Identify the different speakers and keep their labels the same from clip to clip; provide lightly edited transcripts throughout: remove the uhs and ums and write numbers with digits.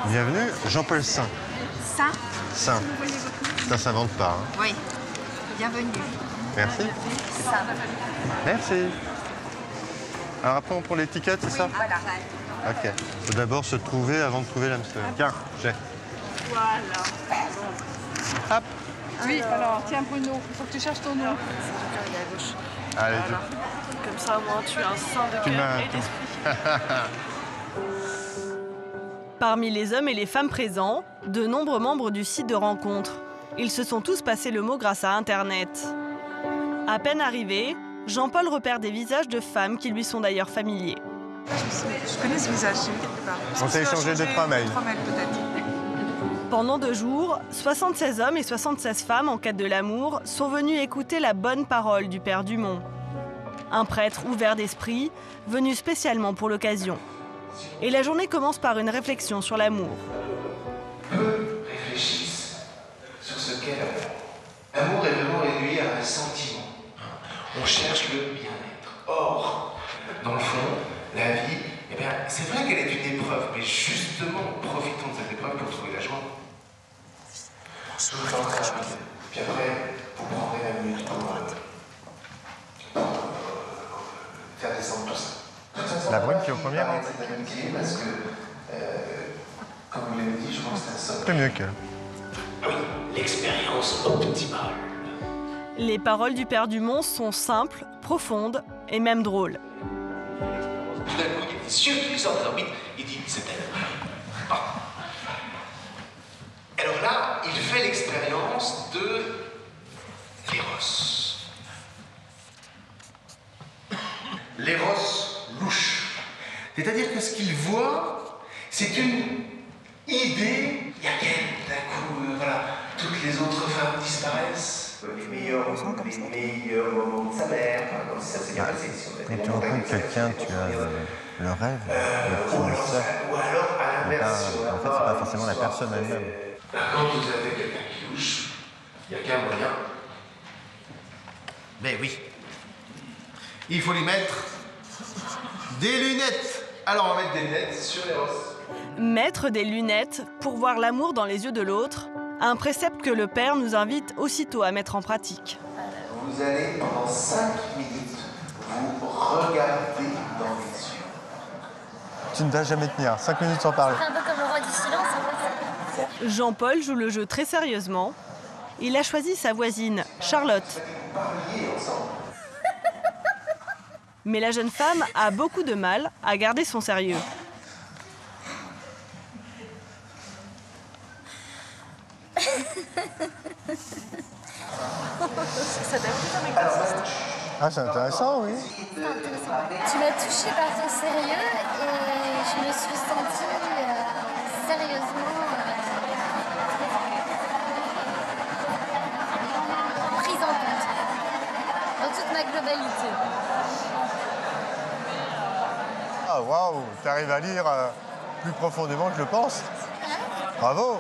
Speaker 1: Bienvenue, Jean-Paul Saint.
Speaker 2: Saint.
Speaker 1: Saint. Ça s'invente pas. Hein.
Speaker 2: Oui. Bienvenue.
Speaker 1: Merci.
Speaker 2: Saint.
Speaker 1: Merci. Alors après, on prend l'étiquette, c'est ça?
Speaker 2: Voilà.
Speaker 1: Ok. Il faut d'abord se trouver avant de trouver l'hamster. Tiens, j'ai.
Speaker 3: Voilà.
Speaker 1: Hop.
Speaker 3: Oui, alors, tiens Bruno, il faut que tu cherches ton nom.
Speaker 2: Il est à gauche.
Speaker 1: Allez,
Speaker 3: Voilà. Comme ça, au moins, tu as un sein de
Speaker 1: tu
Speaker 3: cœur
Speaker 1: m'as...
Speaker 3: et d'esprit.
Speaker 4: Parmi les hommes et les femmes présents, de nombreux membres du site de rencontre. Ils se sont tous passés le mot grâce à Internet. À peine arrivé, Jean-Paul repère des visages de femmes qui lui sont d'ailleurs familiers.
Speaker 5: Je connais ce visage, j'ai vu quelque part.
Speaker 1: On s'est échangé 2-3 mails.
Speaker 5: 3 mails peut-être.
Speaker 4: Pendant 2 jours, 76 hommes et 76 femmes en quête de l'amour sont venus écouter la bonne parole du Père Dumont. Un prêtre ouvert d'esprit, venu spécialement pour l'occasion. Et la journée commence par une réflexion sur l'amour.
Speaker 6: Peu réfléchissent sur ce qu'est l'amour. L'amour est vraiment réduit à un sentiment. On cherche le bien-être. Or, dans le fond, la vie, eh bien, c'est vrai qu'elle est une épreuve, mais justement, profitons de cette épreuve pour trouver la joie. Tout le temps très rapide. Puis après, vous prendrez la minute pour faire descendre tout ça.
Speaker 1: La brune qui est au premier rang.
Speaker 6: Cette amitié parce que, comme vous l'avez dit, je pense que c'est un socle.
Speaker 1: C'est mieux qu'elle.
Speaker 6: Oui, l'expérience optimale.
Speaker 4: Les paroles du Père Dumont sont simples, profondes et même drôles.
Speaker 6: Tout d'un coup, il y a des yeux qui lui sortent des orbites, il dit c'est elle. Ah. Alors là, il fait l'expérience de l'éros. L'éros louche. C'est-à-dire que ce qu'il voit, c'est une idée. Il y a qu'elle, d'un coup, voilà, toutes les autres femmes disparaissent. Les meilleurs moments de sa mère, comme si ça s'est bien passé. Si on
Speaker 1: Quand
Speaker 6: avait
Speaker 1: tu rencontres quelqu'un, tu as le rêve, le petit hamster.
Speaker 6: ou alors, à l'inverse,
Speaker 1: En fait, c'est pas forcément la personne elle-même.
Speaker 6: Quand vous avez quelqu'un qui louche, il n'y a qu'un moyen. Mais oui. Il faut lui mettre des lunettes. Alors, on va mettre des lunettes sur les rosses.
Speaker 4: Mettre des lunettes pour voir l'amour dans les yeux de l'autre, un précepte que le Père nous invite aussitôt à mettre en pratique.
Speaker 6: Vous allez, pendant 5 minutes, vous regarder dans les yeux.
Speaker 1: Tu ne vas jamais tenir. 5 minutes sans parler.
Speaker 7: C'est un peu comme le roi du silence en fait.
Speaker 4: Jean-Paul joue le jeu très sérieusement. Il a choisi sa voisine, Charlotte.
Speaker 6: Parliez ensemble.
Speaker 4: Mais la jeune femme a beaucoup de mal à garder son sérieux.
Speaker 3: Ça t'a plu comme exercice?
Speaker 1: Ah, c'est intéressant, oui.
Speaker 7: C'est intéressant. Tu m'as touchée par ton sérieux et je me suis sentie sérieusement prise en compte dans toute ma globalité.
Speaker 1: Ah, waouh, tu arrives à lire plus profondément que je le pense. Bravo.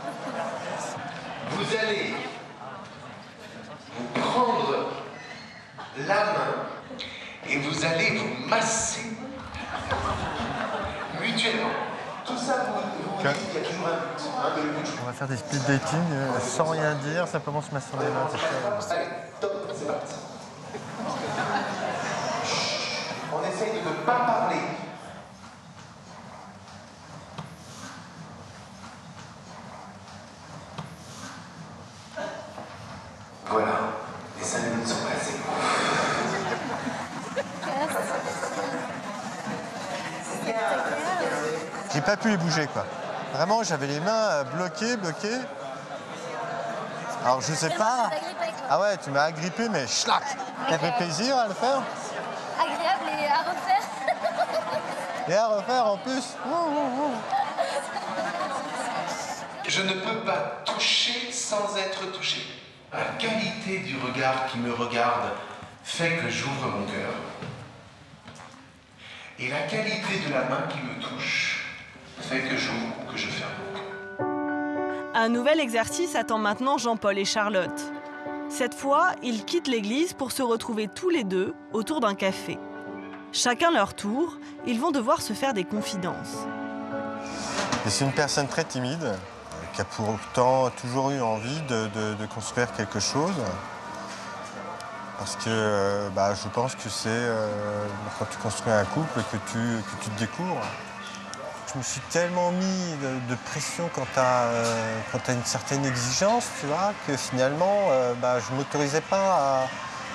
Speaker 6: Vous allez vous prendre la main et vous allez vous masser mutuellement. Tout ça pour vous dire qu'il y a toujours un but.
Speaker 1: On va faire des speed dating sans rien dire, simplement se masser les mains, c'est ça.
Speaker 6: Allez, top, c'est parti. On essaye de ne pas parler. Voilà, les 5 minutes sont passées.
Speaker 1: J'ai pas pu les bouger, quoi. Vraiment, j'avais les mains bloquées. Alors, je sais pas. Ah ouais, tu m'as agrippé, mais schlac. T'as fait plaisir à le faire?
Speaker 7: Agréable et à refaire.
Speaker 1: Et à refaire en plus.
Speaker 6: Je ne peux pas toucher sans être touché. La qualité du regard qui me regarde fait que j'ouvre mon cœur. Et la qualité de la main qui me touche fait que j'ouvre ou que je ferme mon cœur.
Speaker 4: Un nouvel exercice attend maintenant Jean-Paul et Charlotte. Cette fois, ils quittent l'église pour se retrouver tous les deux autour d'un café. Chacun leur tour, ils vont devoir se faire des confidences.
Speaker 1: Et c'est une personne très timide, qui a pourtant toujours eu envie de construire quelque chose. Parce que je pense que c'est quand tu construis un couple que tu te découvres. Je me suis tellement mis de pression quand tu as une certaine exigence, tu vois, que finalement, je ne m'autorisais pas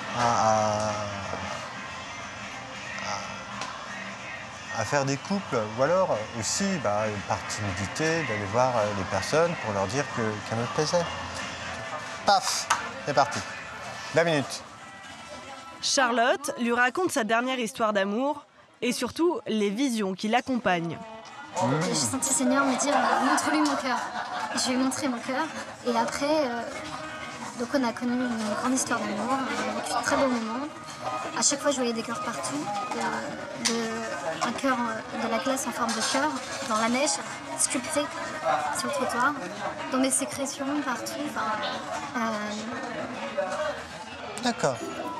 Speaker 1: à faire des couples. Ou alors aussi, par timidité, d'aller voir les personnes pour leur dire qu'elles me plaisaient. Paf, c'est parti. 20 minutes.
Speaker 4: Charlotte lui raconte sa dernière histoire d'amour et surtout les visions qui l'accompagnent.
Speaker 7: J'ai senti Seigneur me dire montre-lui mon cœur. Je lui ai montré mon cœur et après, donc on a connu une grande histoire d'amour, on a vécu de très beaux moments. À chaque fois, je voyais des cœurs partout, un cœur de la glace en forme de cœur dans la neige, sculpté sur le trottoir, dans mes sécrétions partout.
Speaker 1: D'accord.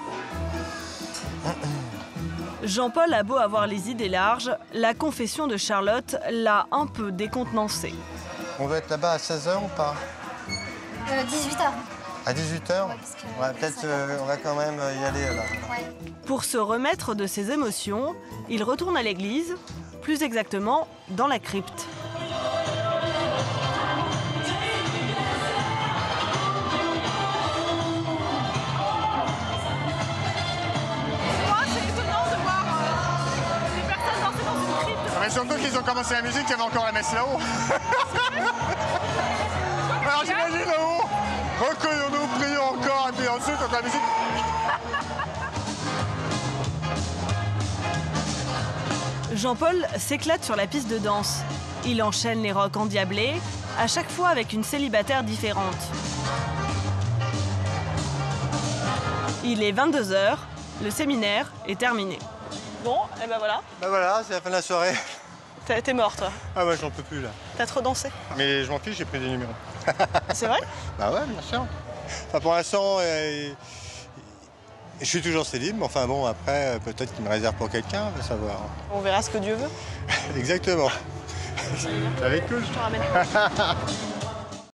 Speaker 4: Jean-Paul a beau avoir les idées larges, la confession de Charlotte l'a un peu décontenancé.
Speaker 1: On doit être là-bas à 16h ou pas?
Speaker 7: 18h.
Speaker 1: À 18h? Ouais, peut-être on va quand même y aller là.
Speaker 7: Ouais.
Speaker 4: Pour se remettre de ses émotions, il retourne à l'église, plus exactement dans la crypte.
Speaker 1: Mais surtout qu'ils ont commencé la musique, il y avait encore la messe là-haut. Alors j'imagine là-haut, recueillons-nous, prions encore, et puis ensuite, quand la musique...
Speaker 4: Jean-Paul s'éclate sur la piste de danse. Il enchaîne les rocs endiablés, à chaque fois avec une célibataire différente. Il est 22h, le séminaire est terminé.
Speaker 3: Bon, et ben voilà.
Speaker 1: Voilà, c'est la fin de la soirée.
Speaker 3: T'es mort, toi.
Speaker 1: Ah ouais, j'en peux plus là.
Speaker 3: T'as trop dansé.
Speaker 1: Mais je m'en fiche, j'ai pris des numéros.
Speaker 3: C'est vrai?
Speaker 1: Bah ouais, bien sûr. Enfin, pour l'instant, je suis toujours célib, mais enfin bon, après, peut-être qu'il me réserve pour quelqu'un, on va savoir.
Speaker 3: On verra ce que Dieu veut.
Speaker 1: Exactement. Avec eux.
Speaker 3: Je te ramène.